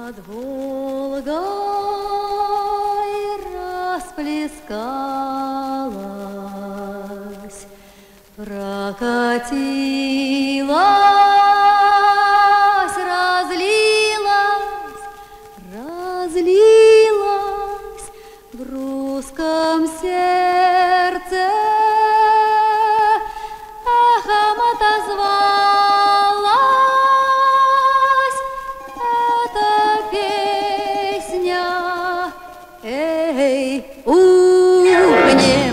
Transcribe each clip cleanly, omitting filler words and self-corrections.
Над Волгой расплескалась, прокатилась, разлилась в русском сердце, эхом отозвалась эта песня. Эй, ухнем!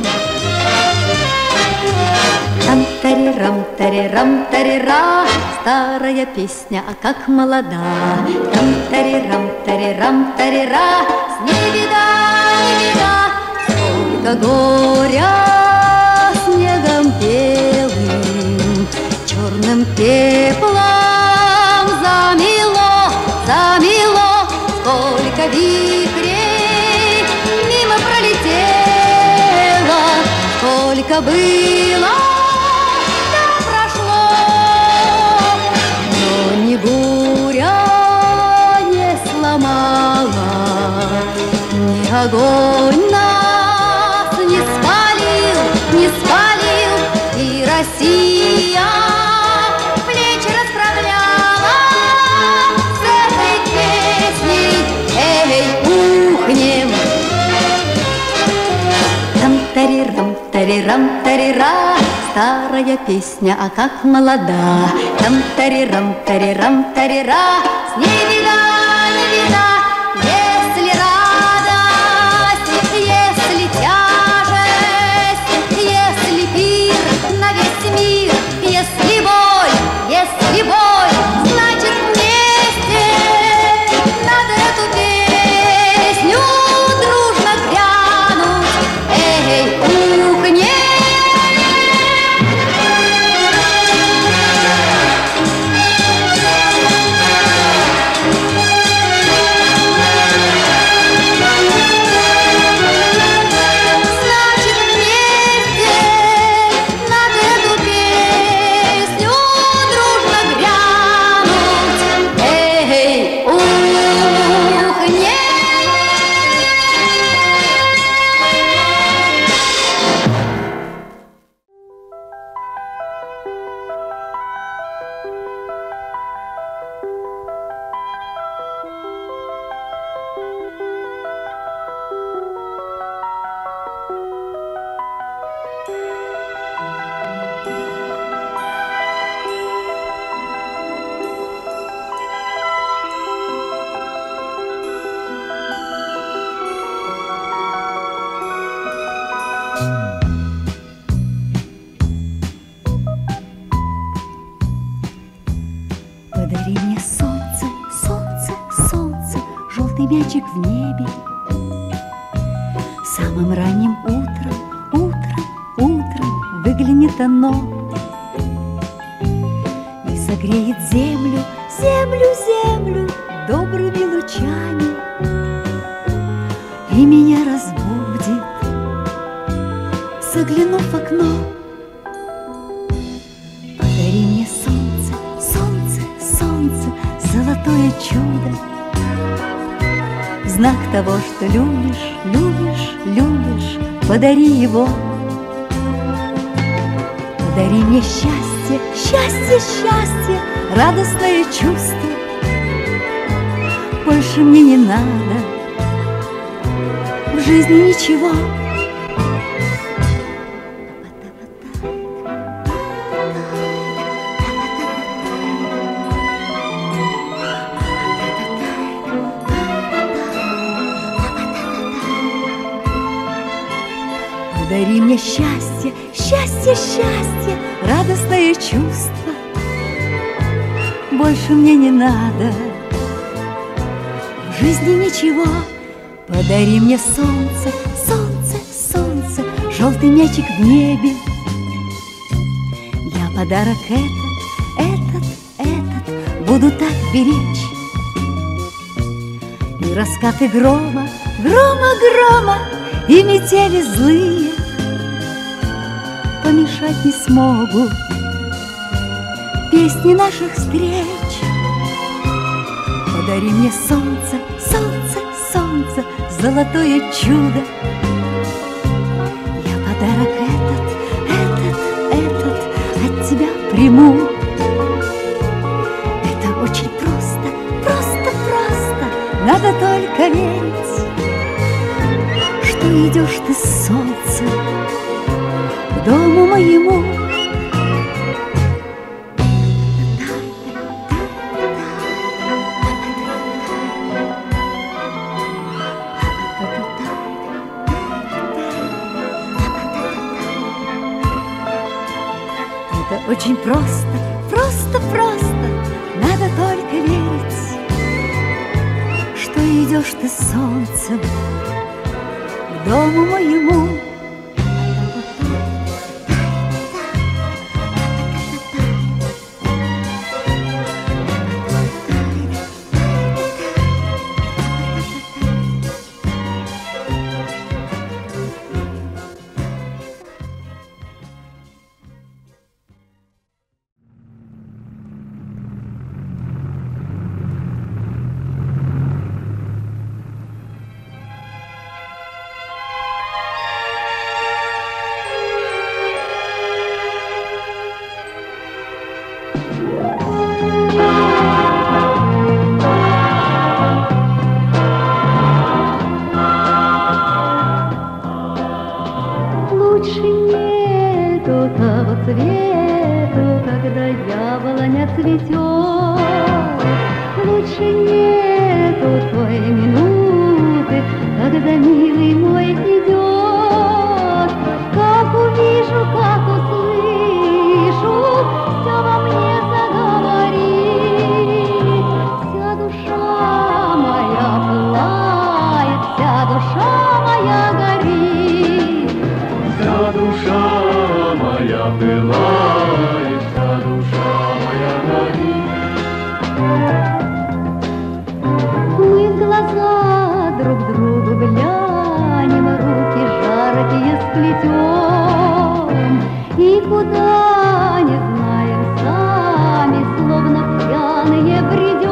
Там-тари-рам-тари-рам-тари-ра, старая песня, а как молода. Там-тари-рам-тари-рам-тари-ра, с ней беда, не беда. Сколько горя снегом белым, черным пеплом замело, замело. Сколько вихрей мимо пролетело, сколько было, буря не сломала, ни огонь нас не спалил, не спалил, и Россия плечи расправляла с этой песней. Эй, ухнем! Там-тари-рам-тари-рам-тари-ра, старая песня, а как молода. Там-тари-рам-тари-рам-тари-ра, с ней беда, не беда. Если радость, если тяжесть, если пир на весь мир, если боль, значит вместе надо эту песню дружно грянуть. Эй, ухнем! Подари мне солнце, солнце, солнце, желтый мячик в небе. Самым ранним утром, утром, утром выглянет оно и согреет землю, землю, землю добрыми лучами, и меня разбудит, заглянув в окно. Подари мне солнце, солнце, солнце, золотое чудо, в знак того, что любишь, любишь, любишь, подари его. Подари мне счастье, счастье, счастье, радостное чувство. Больше мне не надо в жизни ничего. Подари мне счастье, счастье, счастье, радостное чувство. Больше мне не надо в жизни ничего. Подари мне солнце, солнце, солнце, желтый мячик в небе. Я подарок этот буду так беречь. И раскаты грома, грома, грома, и метели злые помешать не смогут песни наших встреч. Подари мне солнце, солнце, солнце, золотое чудо. Я подарок этот от тебя приму. Это очень просто, просто, просто. Надо только верить, что идешь ты с солнцем к дому моему. Это очень просто, просто, просто. Надо только верить, что идешь ты с солнцем к дому моему. Лучше нету того цвету, когда яблоня цветет. Лучше нету той минуты, когда милый мой идет. Как увижу, как услышу, все во мне заговорит. Вся душа моя пылает, вся душа моя горит. Вся душа моя пылает, вся душа моя горит. Мы в глаза друг другу глянем, руки жаркие сплетем, и куда не знаем сами, словно пьяные бредем.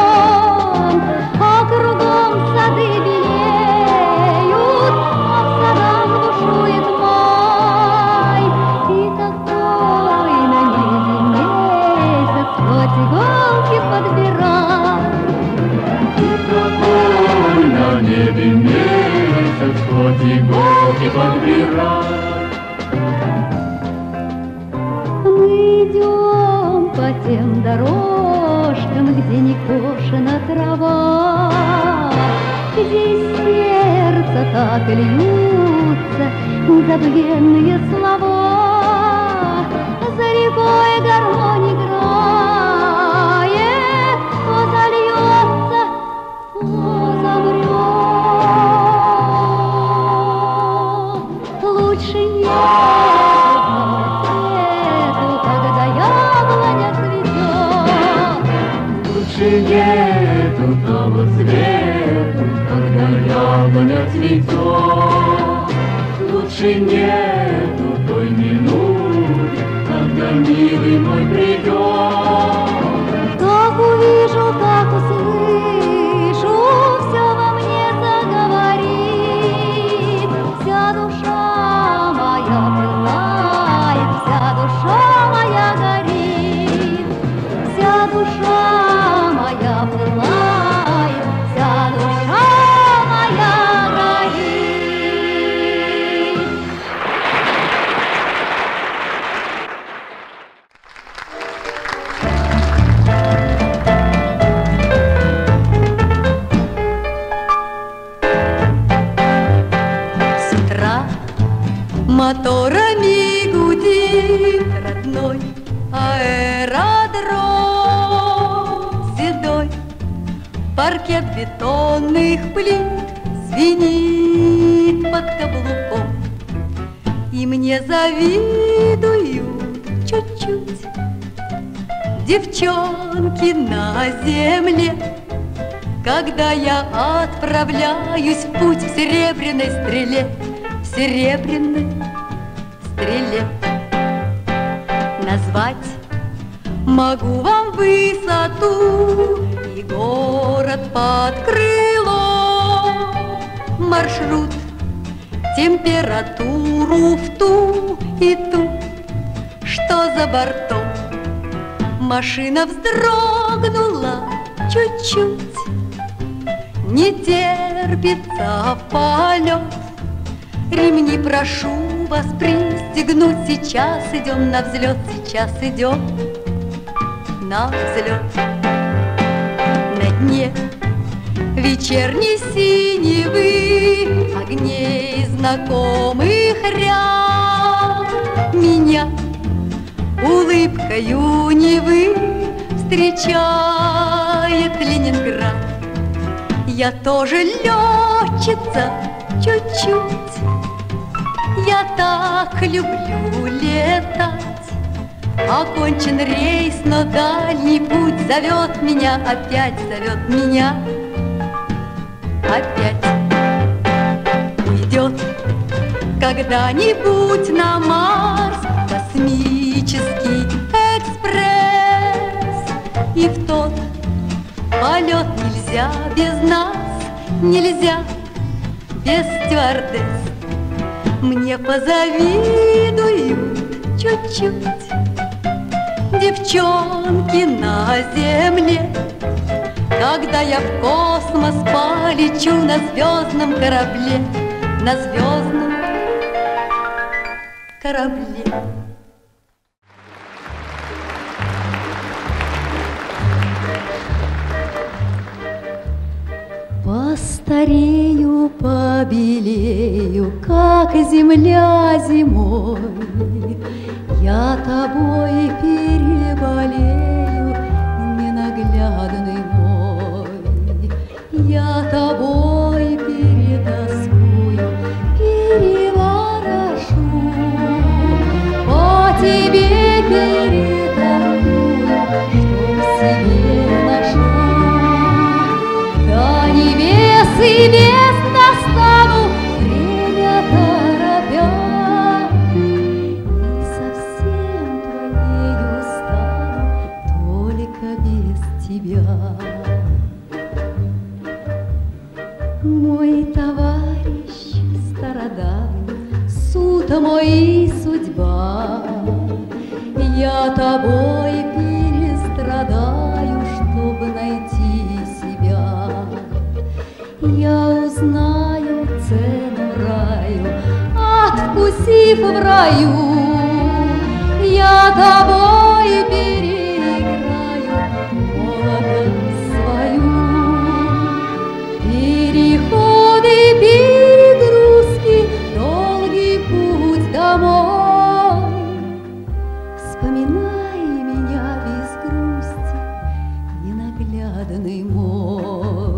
А кругом сады белеют, а в садах бушует май. И такой на небе месяц, хоть иголки подбирай. Какой на небе месяц, хоть иголки подбирай. Мы идем по тем дорожкам, где не кошена трава, где из сердца так и льются забвенные слова. За рекой гармонь играет, то зальется, то замрет. Лучше нет цвету, когда яблоня цветет. Лучше нету того цвету, когда яблоня цветет. Лучше нету той минуты, когда милый мой придет. Как увижу, как услышу, все во мне заговорит. Вся душа моя пылает, вся душа моя горит. Вся душа моя пылает, вся душа моя горит. С утра моторами гудит родной аэродром. Седой паркет бетонных плит звенит под каблуком. И мне завидуют чуть-чуть девчонки на земле, когда я отправляюсь в путь в серебряной стреле, в серебряной стреле. Назвать могу вам высоту и город может под крыло маршрут, температуру в ту и ту, что за бортом. Машина вздрогнула чуть-чуть, не терпится в полет. Ремни прошу вас пристегнуть, сейчас идем на взлет, сейчас идем на взлет. На дне вечерней синевы огней знакомых ряд меня улыбкою Невы встречает Ленинград. Я тоже летчица чуть-чуть, я так люблю летать. Окончен рейс, но дальний путь зовет меня опять, зовет меня опять. Уйдет когда-нибудь на Марс космический экспресс, и в тот полет нельзя без нас, нельзя без стюардесс. Мне позавидуют чуть-чуть девчонки на земле, когда я в космос полечу на звездном корабле, на звездном корабле. Постарею, побелею, как земля зимой, я тобой переболею, ненаглядный мой. Я тобой перетаскую, переворошу, по тебе перетолкую, что себе нашла. До небес и без достану, время торопя, и совсем твоею стану, только без тебя. Мой товарищ страдает, суд мой и судьба, я тобой перестрадаю, чтобы найти себя. Я узнаю цену раю, откусив в раю, я тобой переиграю молодость свою. Переходы, перегрузки, долгий путь домой. Вспоминай меня без грусти, ненаглядный мой.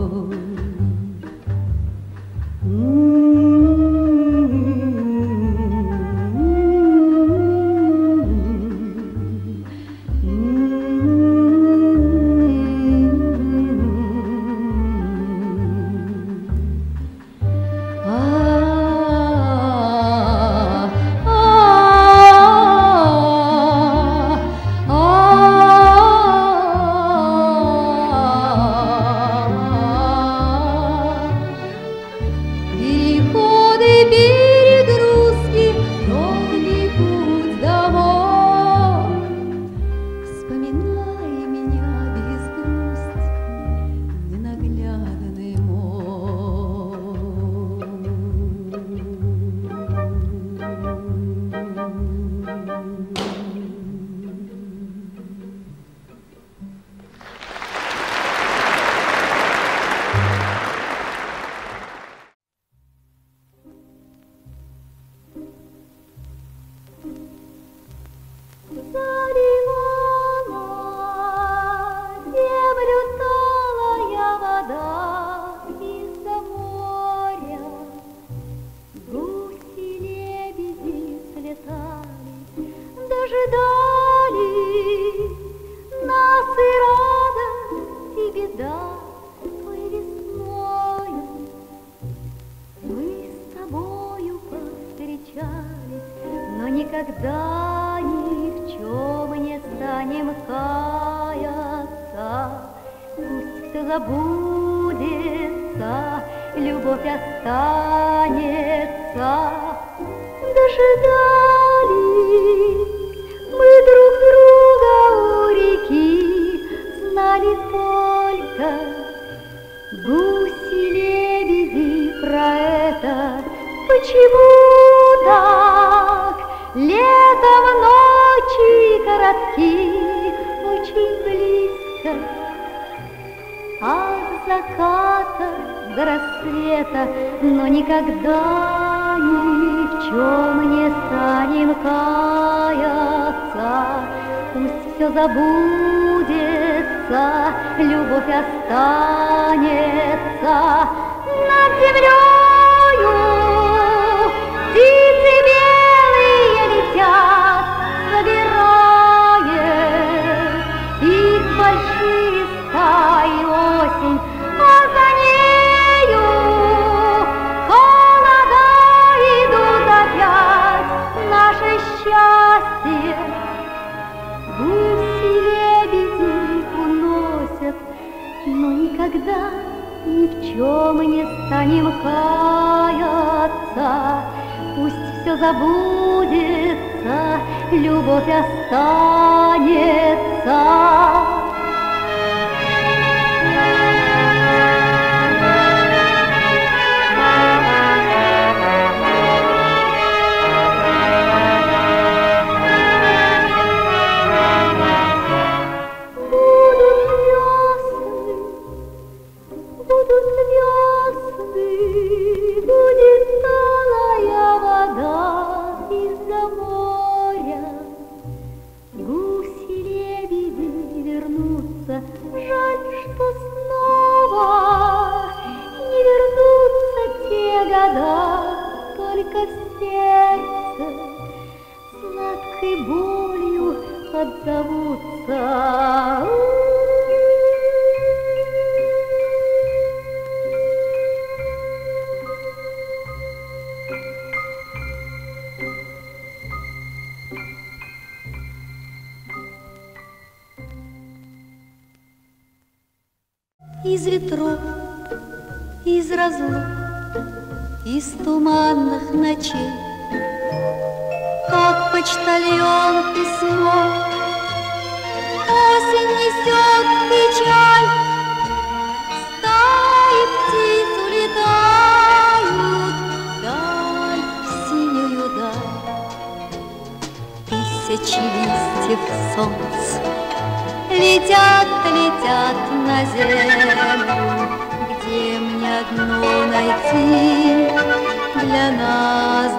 Никогда ни в чем не станем каяться, пусть кто забудет. забудется, любовь останется. Дожидались мы друг друга у реки, знали только гуси-лебеди про это. Почему так летом ночи коротки, очень близко от заката до рассвета, но никогда ни в чем не станем каяться. Пусть все забудется, любовь останется над землею. Птицы белые летят, собирая их большие стаи осень, а за нею холода идут опять, наше счастье. Гуси-лебеди уносят, но никогда ни в чем не станем каяться. Пусть все забудется, любовь останется. Будут весны, будет талая вода из-за моря. Гуси-лебеди вернутся, жаль, что снова не вернутся те года, только в сердце сладкой болью отзовутся. Из ветров, из разлук, из туманных ночей, как почтальон письмо, осень несет печаль. Стаи птиц улетают вдаль, в синюю даль. Тысячи листьев солнца летят, летят на землю, где мне одно найти для нас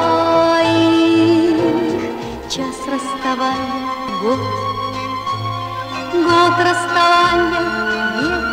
двоих. Час расставания, год расставания, век.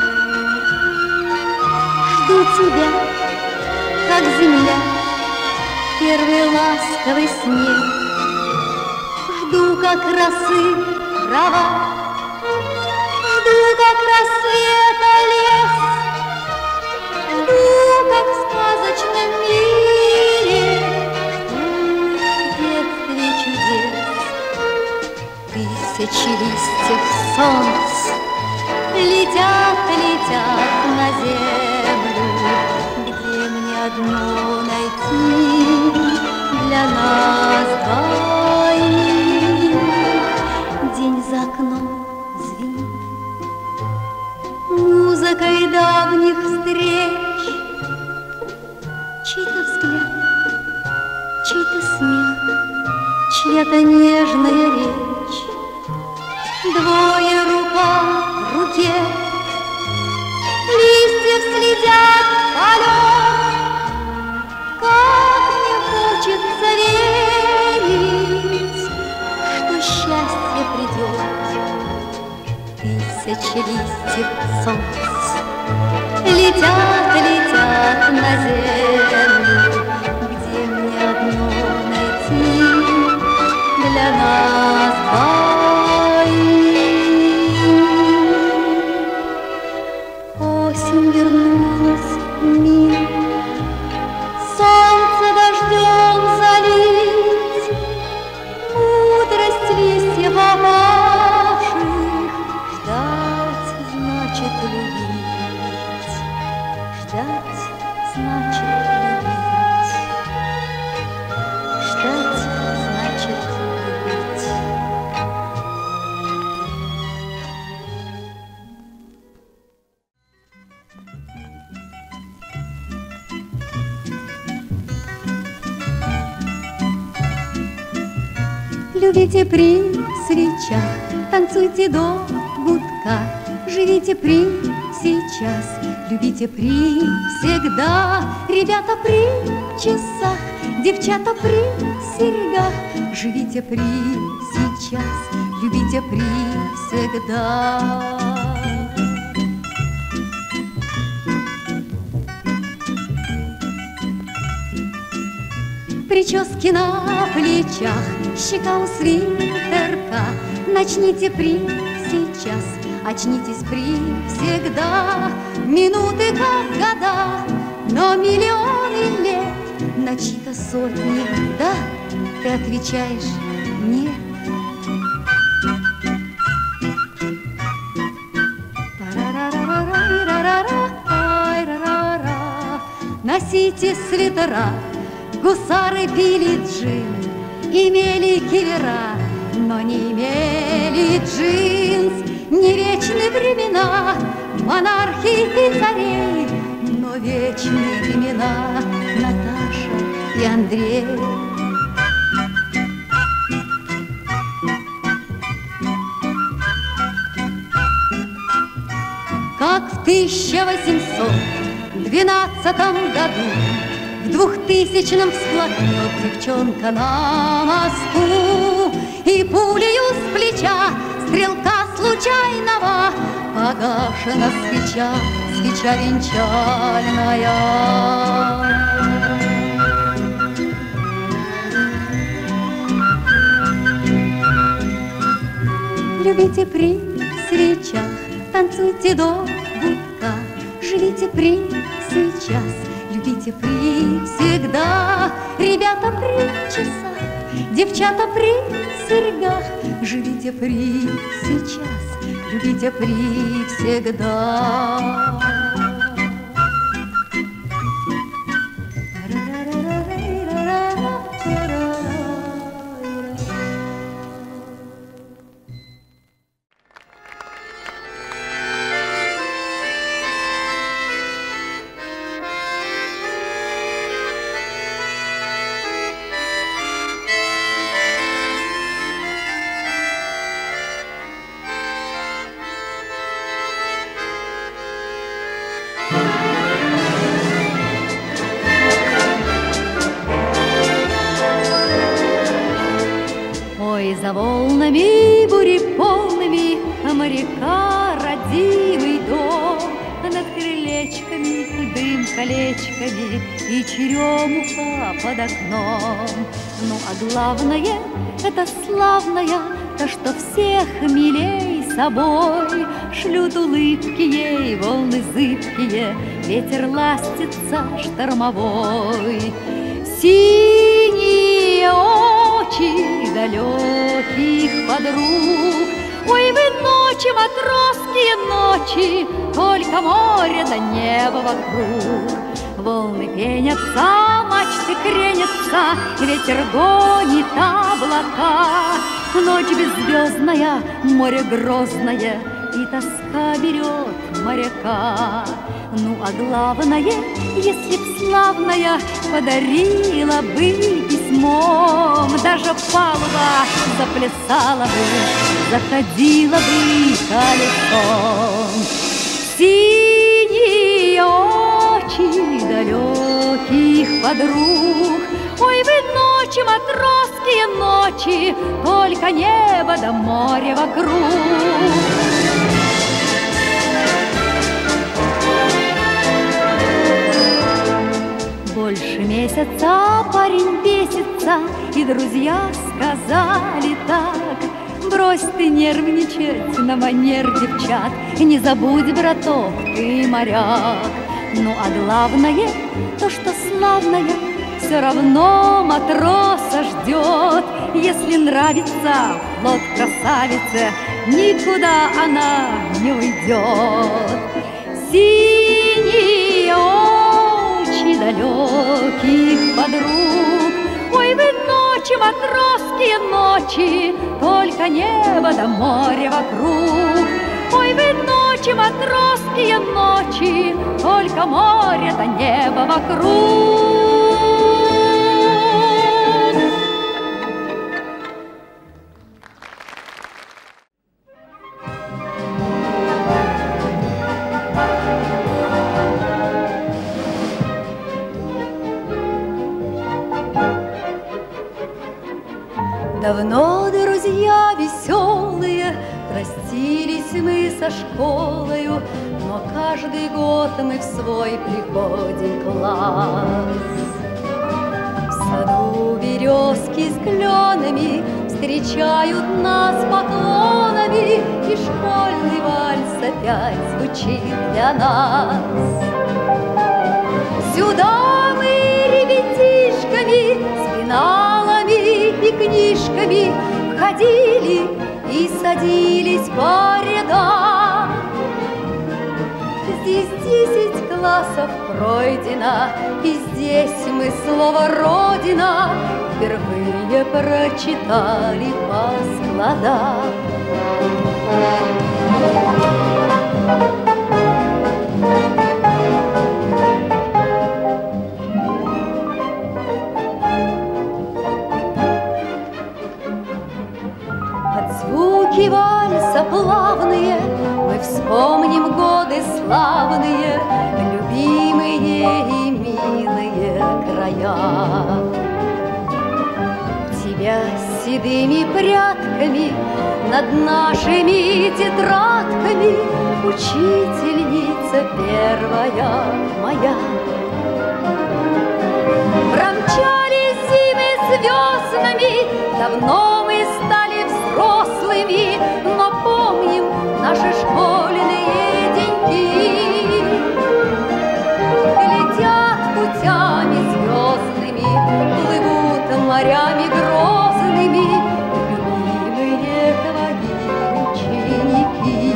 Жду тебя, как земля, первый ласковый снег. Жду, как росы трава, жду, как рассвета лес, жду, как в сказочном мире, жду в детстве чудес. Тысячи листьев солнца летят, летят на землю, где мне одно найти для нас двоих. День за окном звенит музыкой давних встреч, чей-то взгляд, чей-то смех, чья-то нежная речь. Двое рука в руке, листьев следят полет. Как мне хочется верить, что счастье придет. Тысячи листьев солнца летят, летят на землю, где мне одно найти для нас двоих. Осень вернулась в мир, солнце дождем залить, мудрость листьев опавших ждать значит любить. значит любить. Ждать значит любить. Любите при свечах, танцуйте до гудка, живите при сейчас, любите при всегда. Ребята при часах, девчата при серьгах, живите при сейчас, любите при всегда. Прически на плечах, щека у свитерка, начните при сейчас, очнитесь при всегда. Минуты как года, но миллионы лет, на чьи-то сотни, да, ты отвечаешь нет. Носите свитера, гусары пили джин, имели кивера, но не имели джинс. Не вечны времена монархий и царей, но вечны имена Наташа и Андрей. Как в 1812 году в 2000-м всплакнет девчонка на мосту, и пулею с плеча стрелка случайного погашена свеча, свеча венчальная. Любите при свечах, танцуйте до гудка, живите при сейчас, любите при всегда. Ребята при часах, девчата при серьгах, живите при сейчас, любите при всегда. За волнами, бури полными, моряка родимый дом, над крылечками дым колечками и черемуха под окном. Ну а главное, это славное, то, что всех милей собой шлют улыбки ей, волны зыбкие, ветер ластится штормовой. Синие очи далеких подруг, ой, вы ночи, матросские ночи, только море да небо вокруг. Волны пенятся, мачты кренятся, ветер гонит облака. Ночь беззвездная, море грозное, и тоска берет моряка. Ну а главное, если б славная подарила бы письмом, даже палуба заплясала бы, заходила бы колесом. Синие очи далеких подруг, ой, вы ночи, матросские ночи, только небо да море вокруг. Больше месяца парень бесится, и друзья сказали так: брось ты нервничать на манер девчат, не забудь, браток, ты моряк. Ну а главное, то, что славное, все равно матроса ждет. Если нравится флот красавице, никуда она не уйдет. Синие очи матросские ночи, только небо да море вокруг. Ой, вы ночи, матросские ночи, только море да небо вокруг. Давно друзья веселые, простились мы со школою, но каждый год мы в свой приходим класс. В саду березки с кленами встречают нас поклонами, и школьный вальс опять звучит для нас. Сюда мы ребятишками с пеналами и книжками входили и садились по рядам. Здесь 10 классов пройдено, и здесь мы слово «Родина» впервые прочитали по складам. Звуки вальса плавные, мы вспомним годы славные, любимые и милые края. Тебя с седыми прядками над нашими тетрадками, учительница первая моя. Промчались зимы с веснами, давно мы стали взрослыми, но помним наши школьные деньги. Летят путями звездными, плывут морями грозными, любимые твои ученики.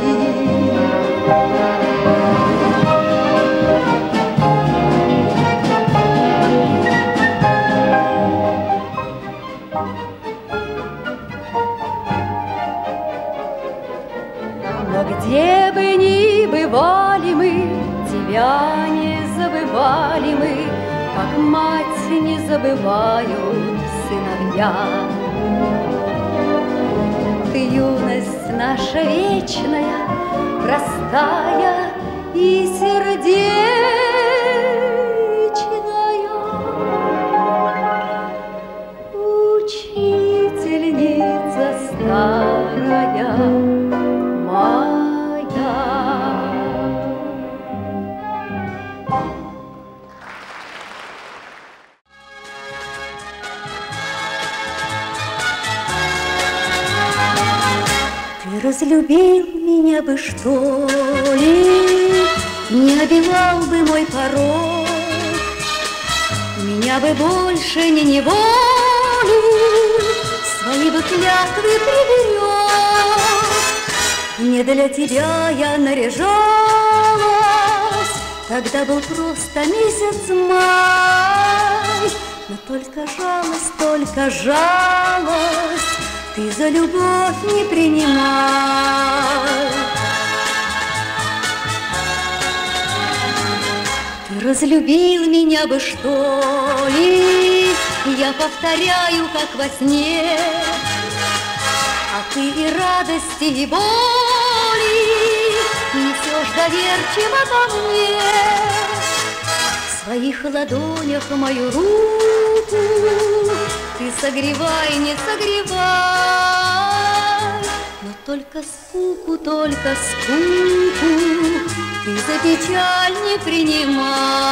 Но где бы ни бывали мы, тебя не забывали мы, как мать не забывают сыновья. Ты юность наша вечная, простая и сердечная, учительница старая моя. Ты разлюбил меня бы, что ли, не обивал бы мой порог, меня бы больше не неволил, свои бы клятвы приберег. Не для тебя я наряжалась, тогда был просто месяц май, но только жалость, ты за любовь не принимай. Ты разлюбил меня бы, что ли, я повторяю, как во сне, а ты и радости, и боли несешь доверчиво ко мне. В своих ладонях мою руку ты согревай, не согревай, но только скуку ты за печаль не принимай.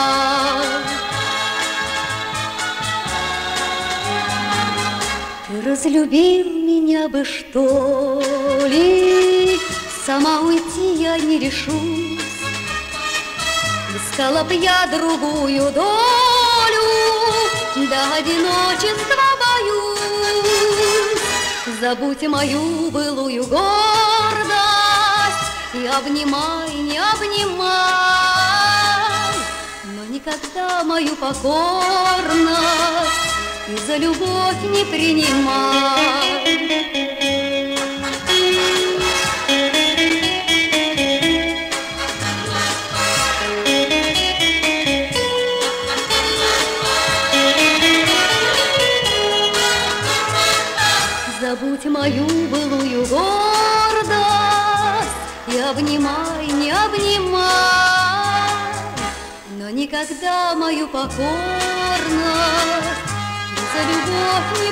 Ты разлюбил меня бы, что ли, сама уйти я не решусь. Искала б я другую долю, до одиночества боюсь. Забудь мою былую гордость и обнимай, не обнимай, но никогда мою покорность и за любовь не принимай. Забудь мою былую гордость и обнимай, не обнимай, но никогда мою покорность за любовь не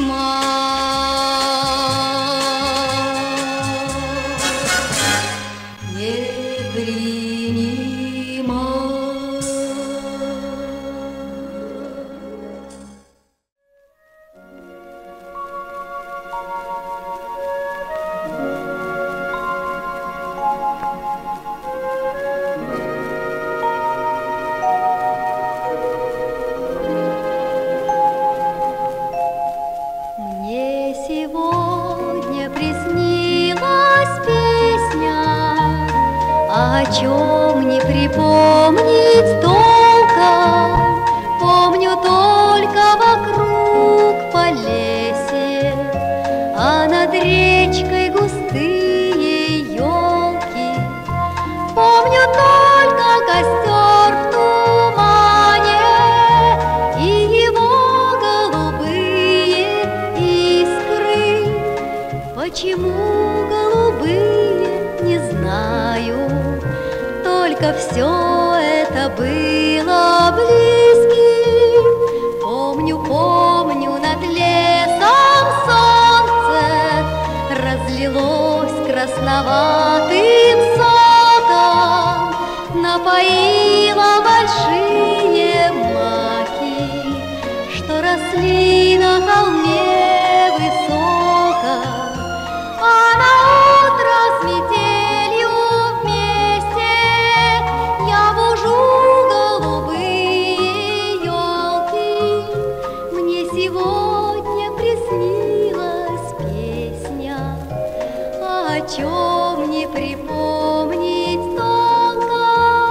принимай, не принимай. О чем не припомнить толком, помню только вокруг Полесье, а над речкой густые елки. Помню только костер в тумане и его голубые искры. Почему голубые, не знаю, только все это было близким. Помню, над лесом солнце разлилось красноватым соком, напоило большие маки, что росли на холме высоко, а наутро с метелью вместе я бужу голубые елки. Мне сегодня приснилась песня, о чем не припомнить толком.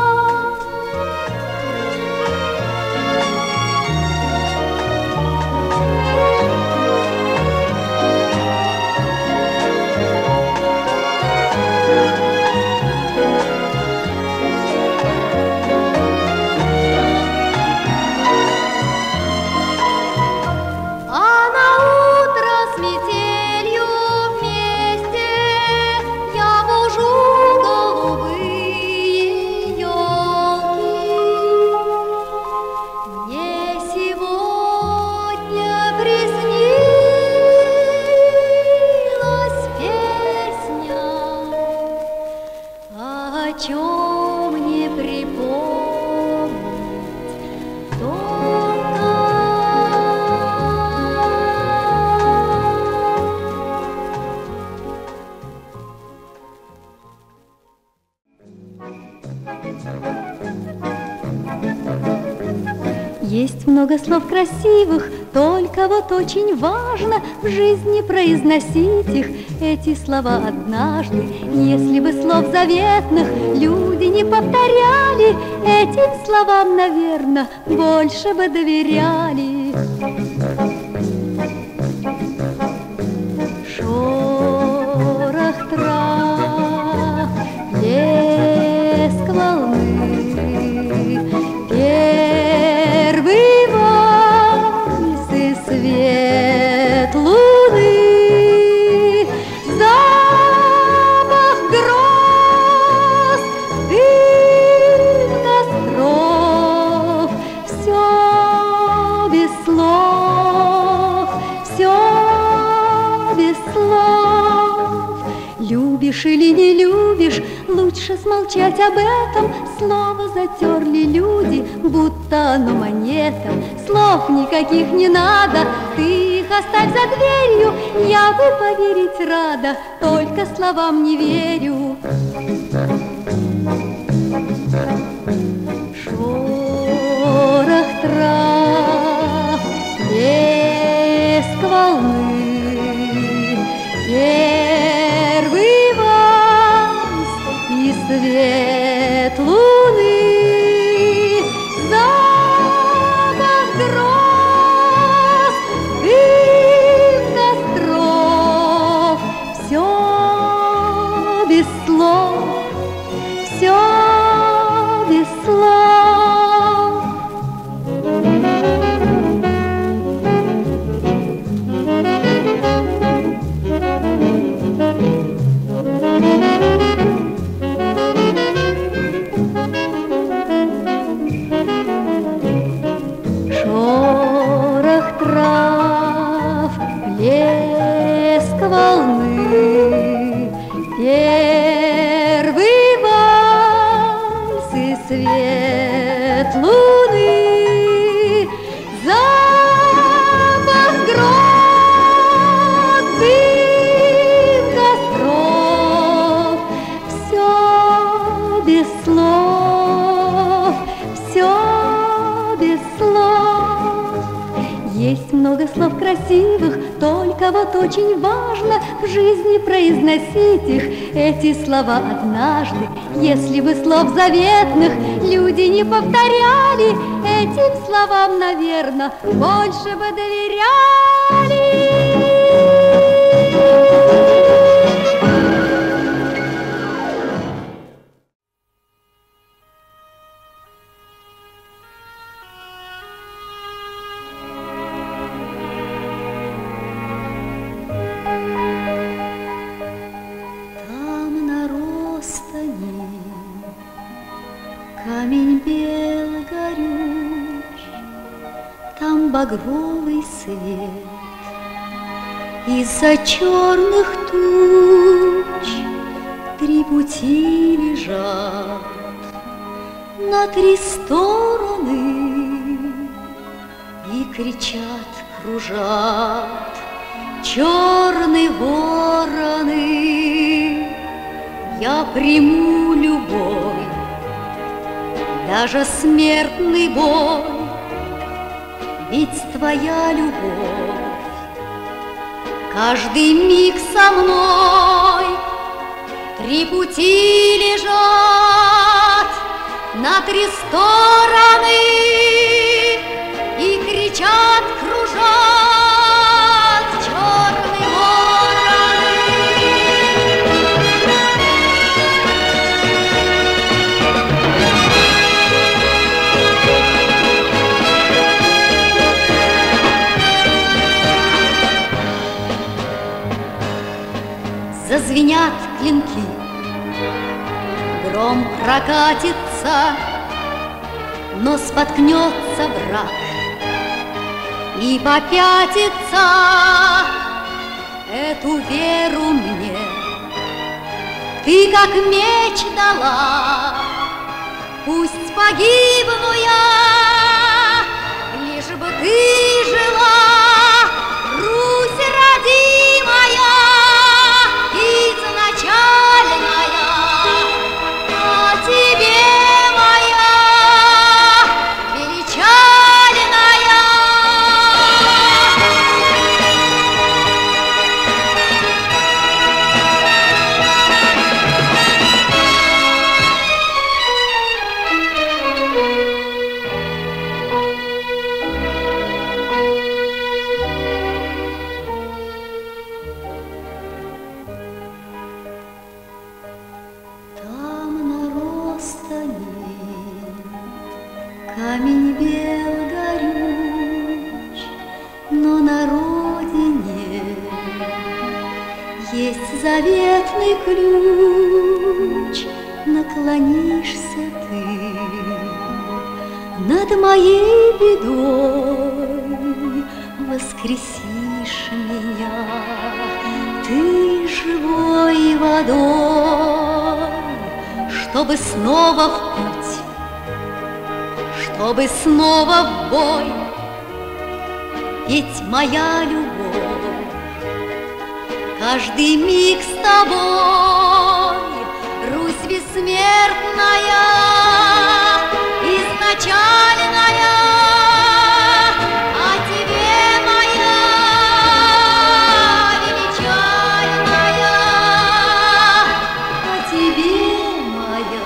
О чем не припомнить толком. Есть много слов красивых, только вот очень важно в жизни произносить их, эти слова однажды. Если бы слов заветных люди не повторяли, этим словам, наверное, больше бы доверяли. Шорох трав, плеск волны, первый вальс и свет луны, запах гроз, дым костров, все без слов, все без слов. Любишь или не любишь, лучше смолчать об этом. Слово затерли люди, будто оно монета. Слов никаких не надо, ты их оставь за дверью. Я бы поверить рада, только словам не верю. Шорох трав, плеск волны, первый вальс и свет луны, запах гроз, свет луны, запах гроз, дым костров, все без слов, все без слов. Есть много слов красивых, только вот очень важно в жизни произносить их, эти слова однажды. Если бы слов заветных люди не повторяли, этим словам, наверное, больше бы доверяли. Камень бел горюч, там багровый свет. Из-за черных туч 3 пути лежат на 3 стороны и кричат, кружат черные вороны. Я приму любовь, даже смертный бой, ведь твоя любовь каждый миг со мной. 3 пути лежат на 3 стороны и кричат, кружат черные вороны. Зазвенят клинки, гром прокатится, но споткнется враг и попятится. Эту веру мне ты как меч дала, пусть погибну я, лишь бы ты жила, Русь родимая, изначальная, о тебе моя величальная. Камень бел горюч, но на родине есть заветный ключ. Наклонишься ты над моей бедой, воскресишь меня ты живой водой, чтобы снова в путь, чтобы снова в бой. Ведь моя любовь каждый миг с тобой, Русь бессмертная, изначальная, о тебе моя величальная, о тебе моя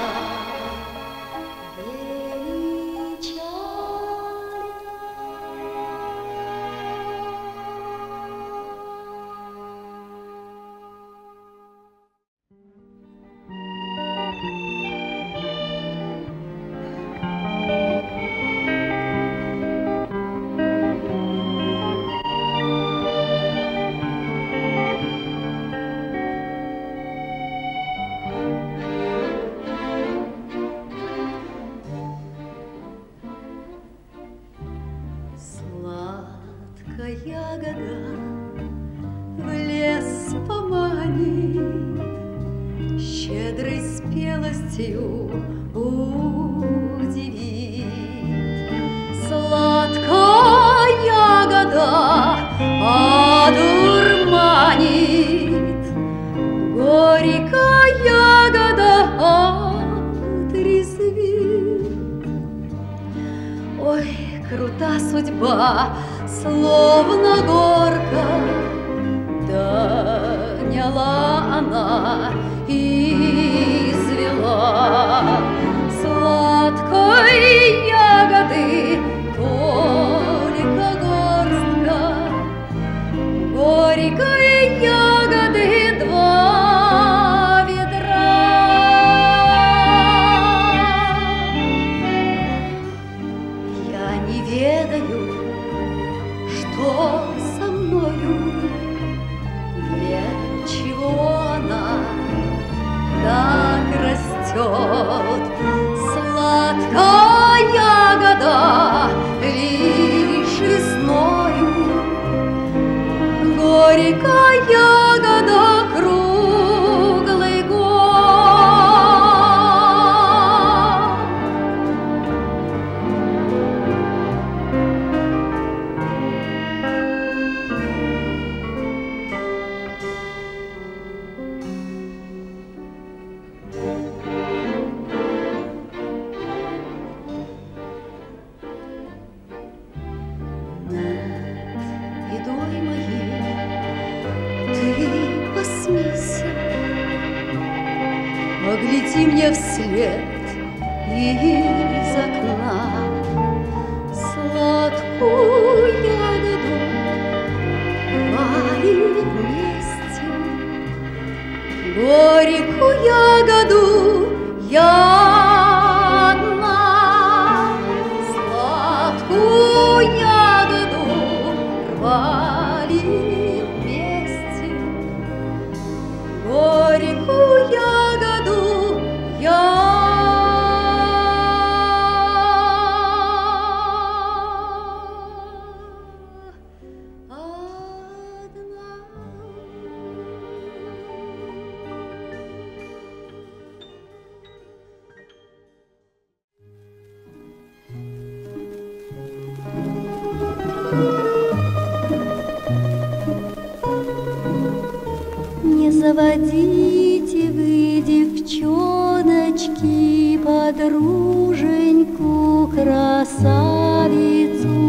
ягода в лес поманит, щедрой спелостью удивит. Ой, крута судьба, словно горка, доняла она и извела сладкой ягоды только горстка, горькой ягоды два ведра. Я не ведаю, что со мною, для чего она так растет. Сладкая ягода лишь весною, горькая ягода круглый год. Бедой моей ты посмейся, погляди мне вслед из окна. Сладкую ягоду рвали вместе, горькую ягоду я одна. Сладкую ягоду рвали вместе, горькую ягоду я одна. Не заводите вы, девчоночки, подруженьку красавицу,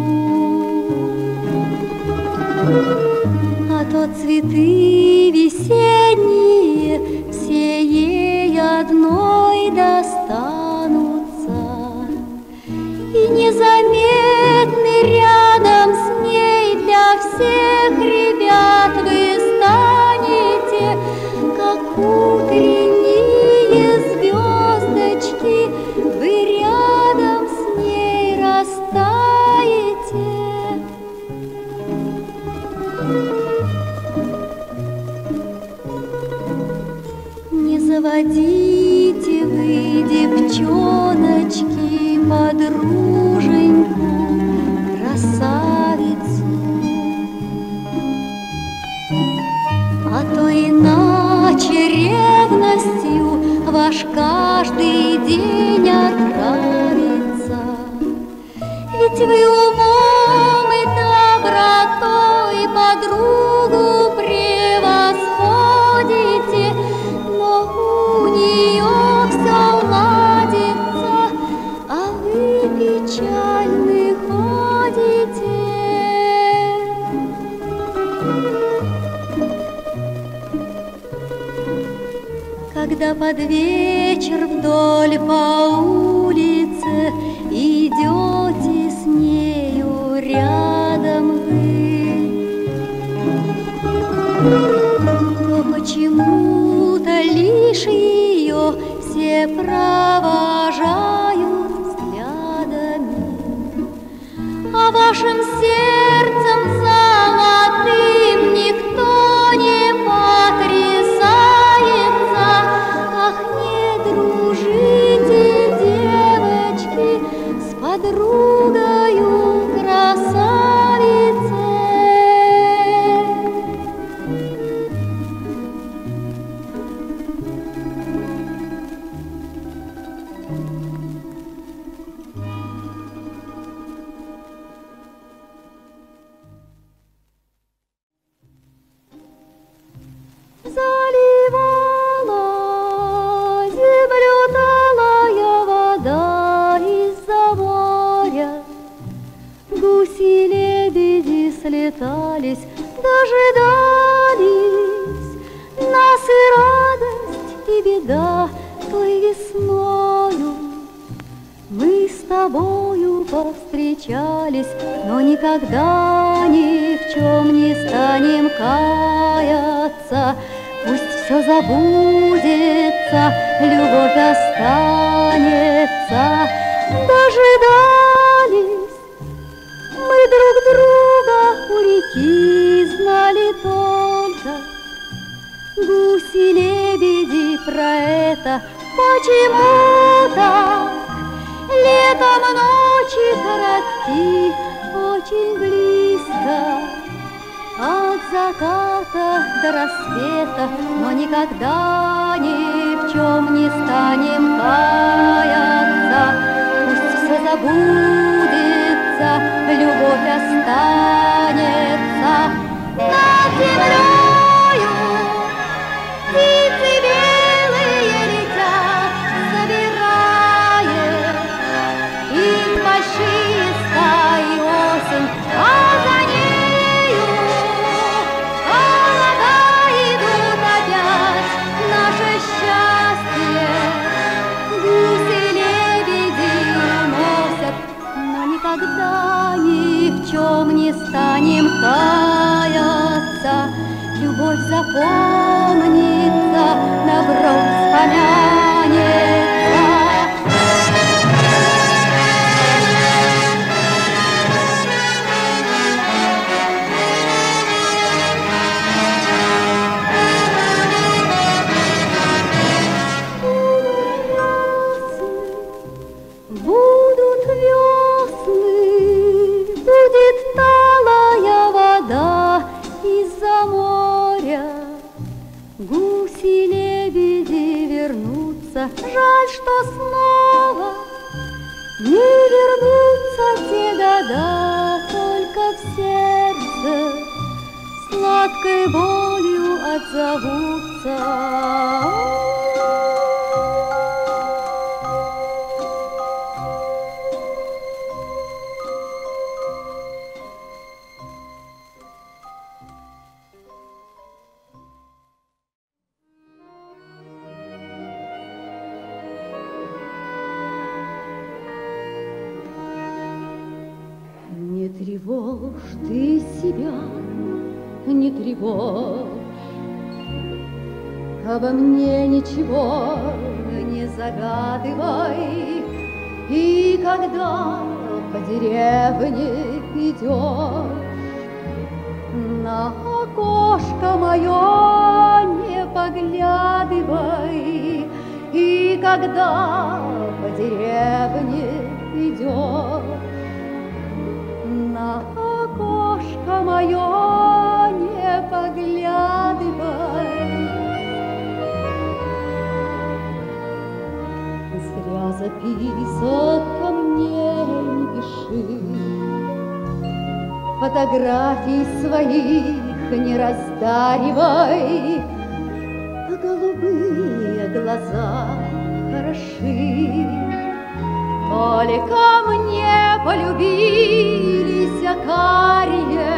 а то цветы весенние все ей одной достанутся, и незаметны рядом с ней для всех ребят вы станете, как утренние звездочки, вы рядом с ней растаете. Не заводите вы, девчоночки, подруженьку красавицу, а то иначе ревностью ваш каждый день отравится. Ведь вы умом и добротой подругу превосходите, но у нее все ладится, а вы печальны ходите. Когда под вечер вдоль по улице идете с нею рядом вы, то почему-то лишь ее все провожают взглядами, а вашим сердцем золотым никто не потрясается. Ах, не дружите, девочки, с подругою красавицей. Заливала землю талая вода из-за моря, разлетались, дожидались нас и радость, и беда той весною. Мы с тобою повстречались, но никогда ни в чем не станем каяться. Пусть все забудется, любовь останется. Дожидались мы друг друга у реки, знали только гуси-лебеди про это. Почему-то летом ночи коротки, очень близко от заката до рассвета, но никогда ни в чем не станем каяться. Пусть все забудется, любовь останется. Над землею птицы белые летят, собирая их большие стаи осень, а за нею холода идут опять. Наше счастье гуси-лебеди уносят, но никогда ни в чем не станем каяться. Любовь запомнится, на гроб вспомянется. Будут весны, будет талая вода из-за моря. Гуси-лебеди вернутся, жаль, что снова не вернутся те года, только в сердце сладкой болью отзовутся. Не тревожь ты себя, не тревожь, обо мне ничего не загадывай. И когда по деревне идешь, на окошко мое не поглядывай. И когда по деревне идешь, на окошко мое не поглядывай. Зря записок мне не пиши, фотографий своих не раздаривай. Голубые глаза хороши, только мне полюбились карие.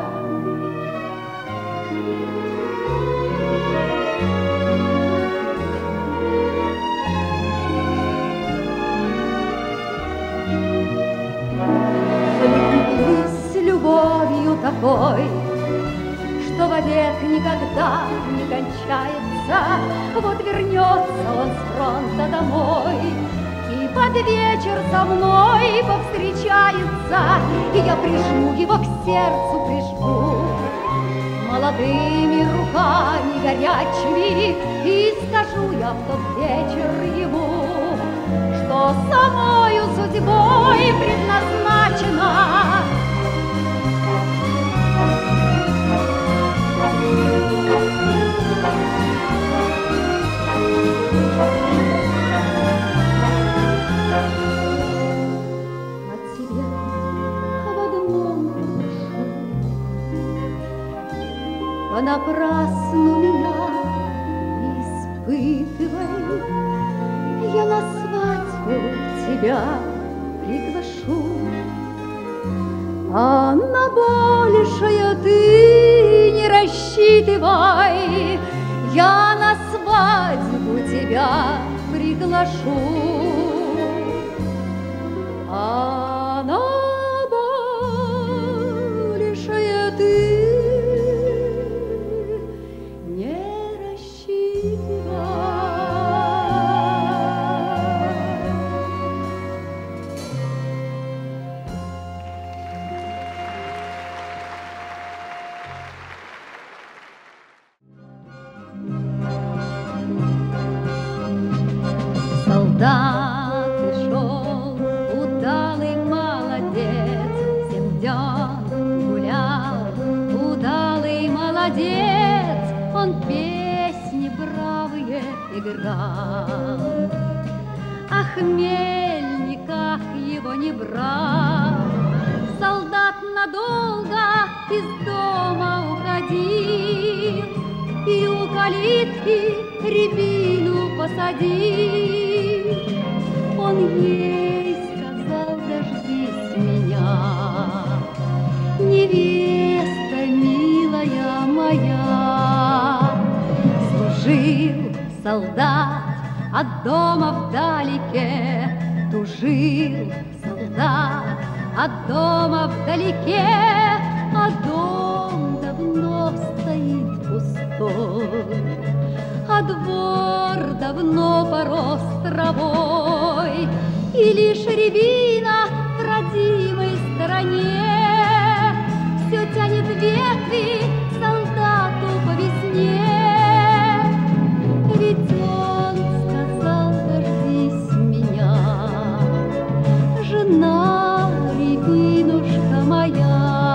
Влюбились с любовью такой, что вовек никогда не кончается. Вот вернется он с фронта домой и под вечер со мной повстречается, и я прижму его к сердцу, прижму молодыми руками горячими, и скажу я в тот вечер ему, что самою судьбой предназначено. От тебя в одном прошу, понапрасну меня не испытывай. Я на свадьбу тебя приглашу, А на большее ты не рассчитывай, я на свадьбу тебя приглашу. А на большее ты не рассчитывай. Солдат шел, удалый молодец, 7 дён гулял, удалый молодец, он песни бравые играл. А хмельниках его не брал. Солдат надолго из дома уходил и у калитки рябину посадил. Он ей сказал: дождись меня, невеста милая моя. Служил солдат от дома вдалеке, тужил солдат от дома вдалеке, а дом давно стоит пустой, а двор давно порос травой, и лишь рябина в родимой стороне все тянет ветви к солдату по весне. Ведь он сказал: дождись меня, жена, рябинушка моя.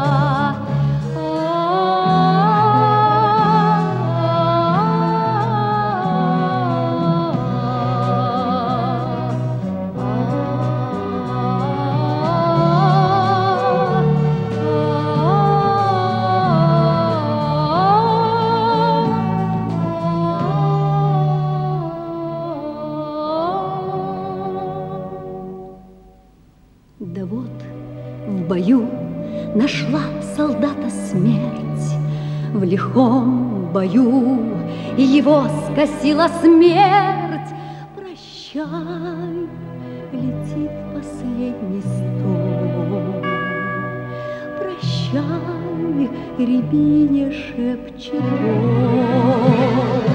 Да вот в бою нашла солдата смерть, в лихом бою его скосила смерть. Прощай, летит последний стон, прощай, рябине шепчет он.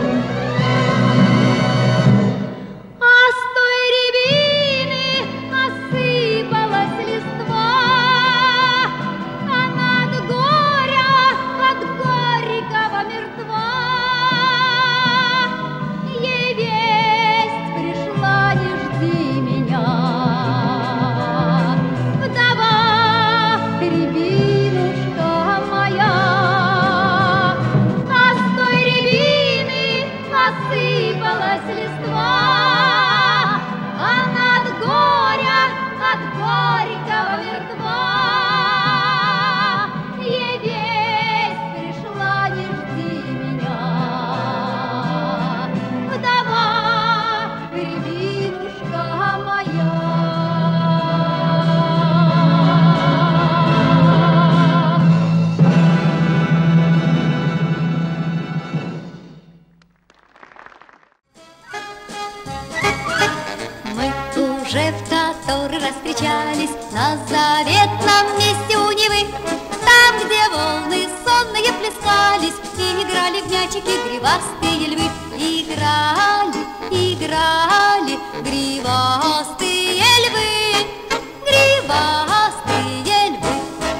Уже в который раз встречались на заветном месте у Невы, там, где волны сонные плескались и играли в мячики гривастые львы. Играли, играли гривастые львы, гривастые львы.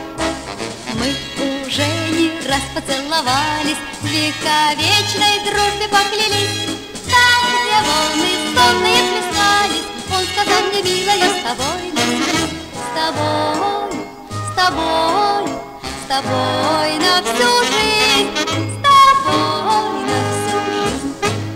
Мы уже не раз поцеловались, в вековечной дружбе поклялись. Там, где волны сонные плескались, он сказал мне: милая, с тобой навсегда, с тобой, с тобой, с тобой на всю жизнь, с тобой на всю жизнь.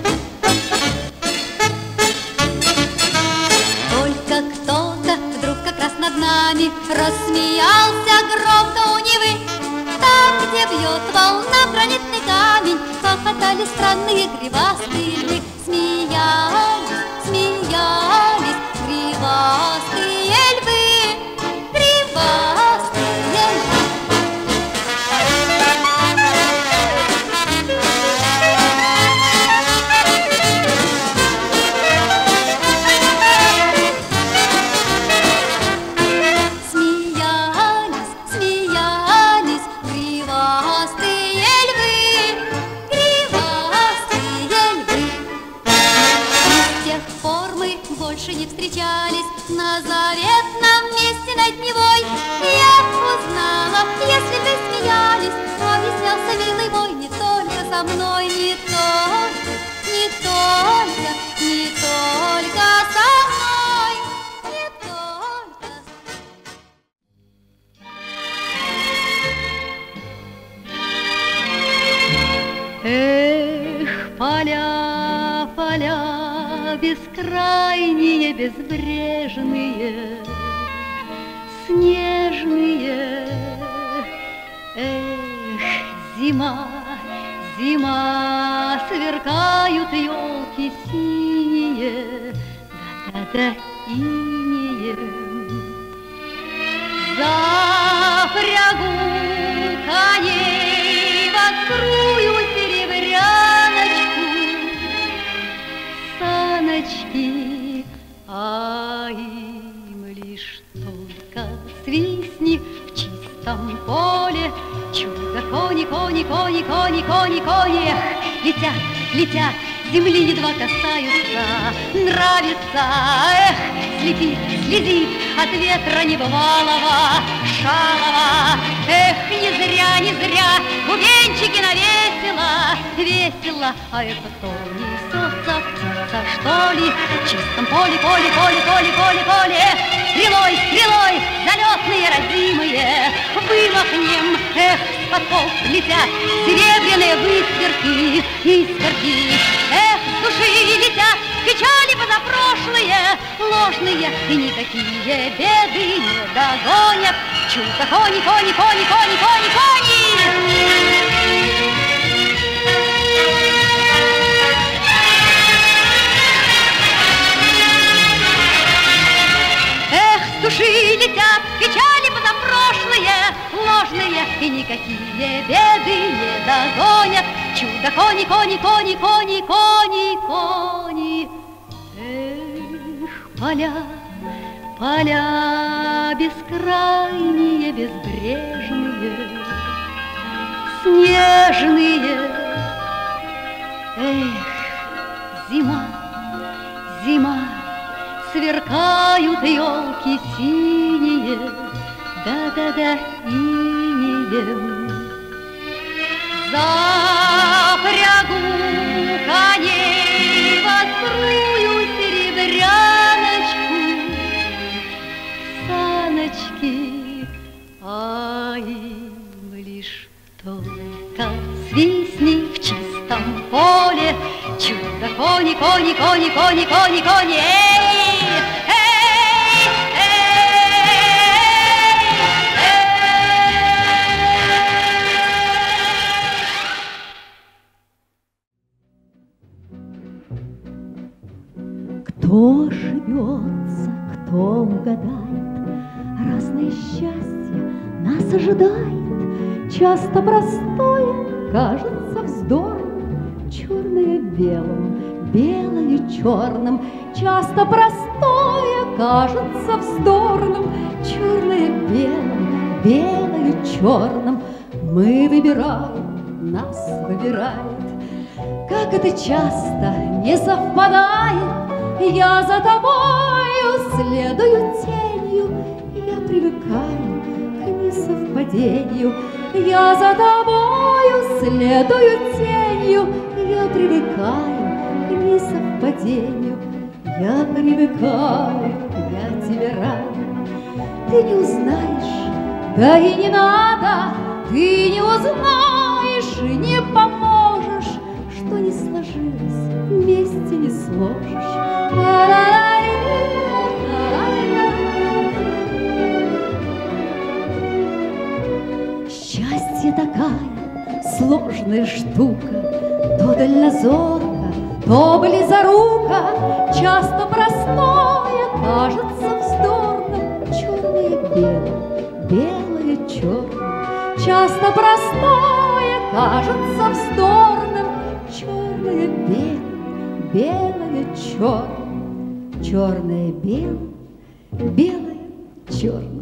Только кто-то вдруг как раз над нами рассмеялся громко у Невы. Там, где бьет волна гранитный камень, хохотали странные гривастые львы. Смеялись, смеялись гривастые львы, гривастые со мной не только, не только, не только со мной, не только. Эх, поля, поля, бескрайние, безбрежные, снежные. Эх, зима, зима, сверкают елки синие, да-да-да, инеем. Запрягу коней в открую серебряночку, саночки, а им лишь только свистни в чистом поле. Чудо, кони, кони, кони, кони, кони, кони, эх, летят, летят, земли едва касаются, нравится, эх, слепит, слезит от ветра небывалого, шалого. Эх, не зря, не зря, бубенчики навесила, весело, а это кто несется, птица, что ли? В чистом поле, поле, поле, поле, поле, поле. Эх, стрелой, стрелой, залетные родимые, вымахнем, эх, под пол летят серебряные высверки, искорки. Эх, с души летят печали позапрошлые, ложные, и никакие беды не догонят. Чудо, кони, кони, кони, кони, кони, кони. Эх, с души летят печали позапрошлые, ложные, и никакие беды не догонят. Чудо, кони, кони, кони, кони, кони, кони. Эх, поля, поля бескрайние, безбрежные, снежные. Эх, зима, зима, сверкают елки синие, да-да-да, инеем. Запрягу коней в открую серебряночку, саночки, а им лишь только свистни в чистом поле. Чудо, кони, кони, кони, кони, кони, кони, эй, эй, Кто ошибется, кто угадает, разное счастье нас ожидает. Часто простое кажется вздором, черное белым, белое черным. Часто простое кажется вздорным, черное белым, белое черным. Мы выбираем, нас выбирает, как это часто не совпадает. Я за тобою следую тенью, я привыкаю к несовпадению. Я за тобою следую тенью, я привыкаю к несовпадению. Я привыкаю, я тебе рада. Ты не узнаешь, да и не надо. Ты не узнаешь и не поможешь, что не сложилось, вместе не сложишь. Счастье такая сложная штука, то дальнозорка, то близорука. Часто простое кажется вздорным, черное белое, белое черное. Часто простое кажется вздорным, черное белое, белое черное. Черное белое, белое черное.